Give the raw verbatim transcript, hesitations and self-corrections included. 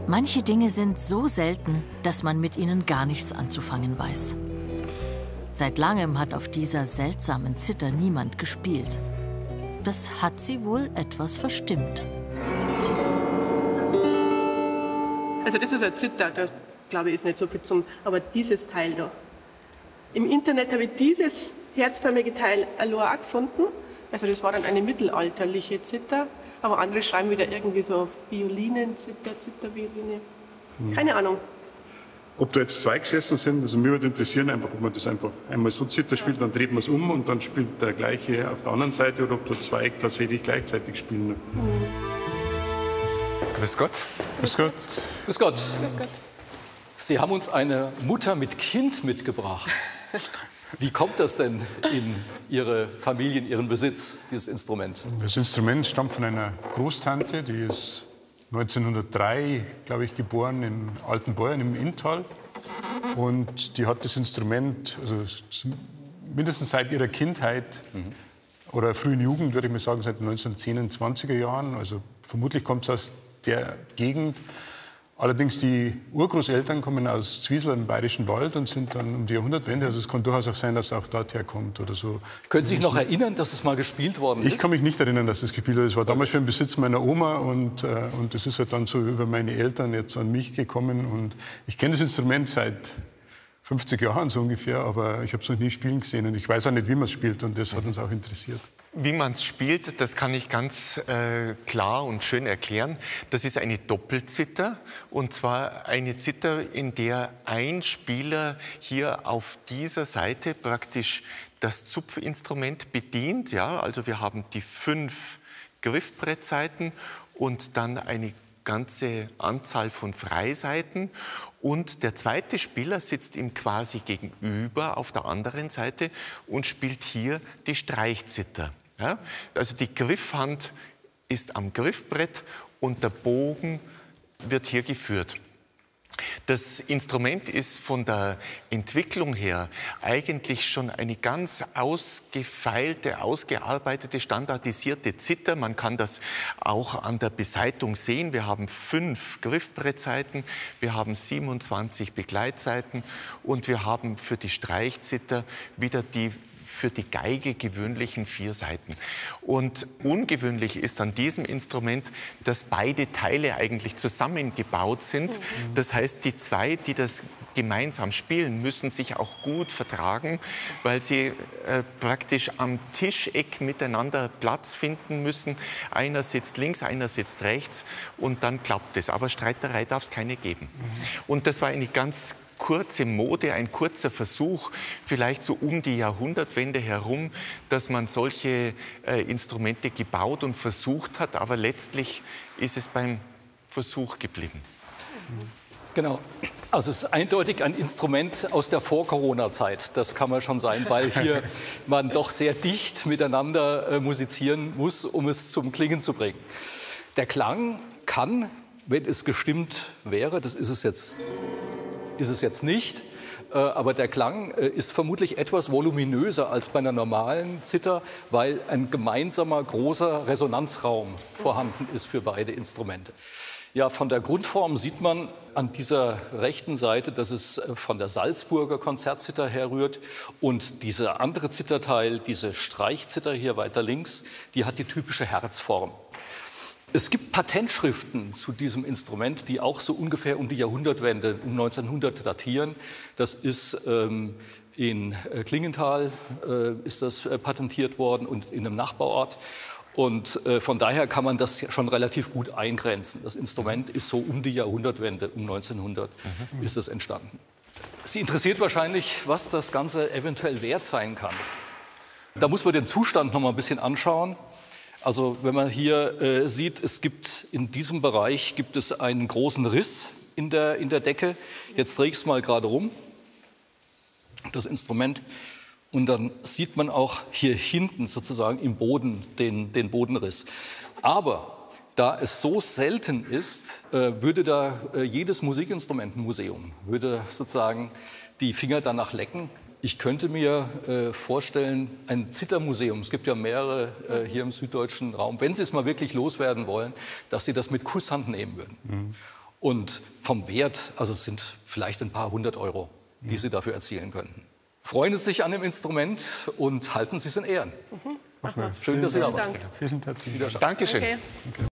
Manche Dinge sind so selten, dass man mit ihnen gar nichts anzufangen weiß. Seit langem hat auf dieser seltsamen Zither niemand gespielt. Das hat sie wohl etwas verstimmt. Also das ist ein Zither, da glaube ich ist nicht so viel zum, aber dieses Teil da. Im Internet habe ich dieses herzförmige Teil allein gefunden. Also das war dann eine mittelalterliche Zither. Aber andere schreiben wieder irgendwie so auf Violinen, Zither, Zithervioline. Hm. Keine Ahnung. Ob da jetzt zwei gesessen sind, also mir würde interessieren, einfach, ob man das einfach einmal so Zither spielt, dann dreht man es um und dann spielt der gleiche auf der anderen Seite oder ob da zwei tatsächlich gleichzeitig spielen. Hm. Grüß Gott. Grüß Gott. Grüß Gott. Grüß Gott. Sie haben uns eine Mutter mit Kind mitgebracht. Wie kommt das denn in Ihre Familie, in Ihren Besitz, dieses Instrument? Das Instrument stammt von einer Großtante, die ist neunzehnhundertdrei, glaube ich, geboren in Altenbeuern im Inntal. Und die hat das Instrument, also mindestens seit ihrer Kindheit mhm. oder frühen Jugend, würde ich mal sagen, seit den neunzehnhundertzehn, zwanziger Jahren. Also vermutlich kommt es aus der Gegend. Allerdings die Urgroßeltern kommen aus Zwiesel im Bayerischen Wald und sind dann um die Jahrhundertwende. Also es kann durchaus auch sein, dass es auch dort herkommt oder so. Können Sie sich noch erinnern, dass es mal gespielt worden ist? Ich kann mich nicht erinnern, dass es gespielt wurde. Es war damals schon im Besitz meiner Oma und, äh, und das ist halt dann so über meine Eltern jetzt an mich gekommen. Und ich kenne das Instrument seit fünfzig Jahren so ungefähr, aber ich habe es noch nie spielen gesehen und ich weiß auch nicht, wie man es spielt und das hat uns auch interessiert. Wie man es spielt, das kann ich ganz äh, klar und schön erklären. Das ist eine Doppelzither und zwar eine Zither, in der ein Spieler hier auf dieser Seite praktisch das Zupfinstrument bedient. Ja? Also wir haben die fünf Griffbrettseiten und dann eine ganze Anzahl von Freiseiten und der zweite Spieler sitzt ihm quasi gegenüber auf der anderen Seite und spielt hier die Streichzither. Ja? Also die Griffhand ist am Griffbrett und der Bogen wird hier geführt. Das Instrument ist von der Entwicklung her eigentlich schon eine ganz ausgefeilte, ausgearbeitete, standardisierte Zither. Man kann das auch an der Beseitung sehen. Wir haben fünf Griffbrettseiten, wir haben siebenundzwanzig Begleitseiten und wir haben für die Streichzither wieder die für die Geige gewöhnlichen vier Seiten. Und ungewöhnlich ist an diesem Instrument, dass beide Teile eigentlich zusammengebaut sind. Das heißt, die zwei, die das gemeinsam spielen, müssen sich auch gut vertragen, weil sie äh, praktisch am Tischeck miteinander Platz finden müssen. Einer sitzt links, einer sitzt rechts und dann klappt es. Aber Streiterei darf es keine geben. Und das war eine ganz kurze Mode, ein kurzer Versuch, vielleicht so um die Jahrhundertwende herum, dass man solche äh, Instrumente gebaut und versucht hat, aber letztlich ist es beim Versuch geblieben. Genau. Also es ist eindeutig ein Instrument aus der Vor-Corona-Zeit. Das kann man schon sein, weil hier man doch sehr dicht miteinander äh, musizieren muss, um es zum Klingen zu bringen. Der Klang kann, wenn es gestimmt wäre, das ist es jetzt ist es jetzt nicht, äh, aber der Klang äh, ist vermutlich etwas voluminöser als bei einer normalen Zither, weil ein gemeinsamer großer Resonanzraum vorhanden ist für beide Instrumente. Ja, von der Grundform sieht man an dieser rechten Seite, dass es von der Salzburger Konzertzither herrührt und dieser andere Zitherteil, diese Streichzither hier weiter links, die hat die typische Herzform. Es gibt Patentschriften zu diesem Instrument, die auch so ungefähr um die Jahrhundertwende, um neunzehnhundert datieren. Das ist ähm, in Klingenthal äh, ist das äh, patentiert worden und in einem Nachbarort. Und äh, von daher kann man das schon relativ gut eingrenzen. Das Instrument ist so um die Jahrhundertwende, um neunzehnhundert mhm. ist es entstanden. Sie interessiert wahrscheinlich, was das Ganze eventuell wert sein kann. Da muss man den Zustand noch mal ein bisschen anschauen. Also wenn man hier äh, sieht, es gibt in diesem Bereich gibt es einen großen Riss in der, in der Decke. Jetzt drehe ich es mal gerade rum, das Instrument. Und dann sieht man auch hier hinten sozusagen im Boden den, den Bodenriss. Aber da es so selten ist, äh, würde da äh, jedes Musikinstrumentenmuseum würde sozusagen die Finger danach lecken. Ich könnte mir äh, vorstellen, ein Zithermuseum, es gibt ja mehrere äh, hier im süddeutschen Raum, wenn Sie es mal wirklich loswerden wollen, dass Sie das mit Kusshand nehmen würden. Mhm. Und vom Wert, also es sind vielleicht ein paar hundert Euro, die Sie dafür erzielen könnten. Freuen Sie sich an dem Instrument und halten Sie es in Ehren. Mhm. Schön, dass Sie da waren. Dank. Vielen herzlichen Dank. Dankeschön. Okay.